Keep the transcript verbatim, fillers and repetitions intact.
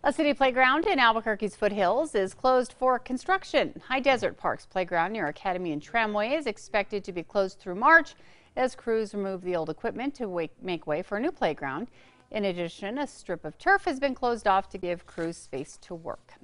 A city playground in Albuquerque's foothills is closed for construction. High Desert Park's playground near Academy and Tramway is expected to be closed through March as crews remove the old equipment to wake, make way for a new playground. In addition, a strip of turf has been closed off to give crews space to work.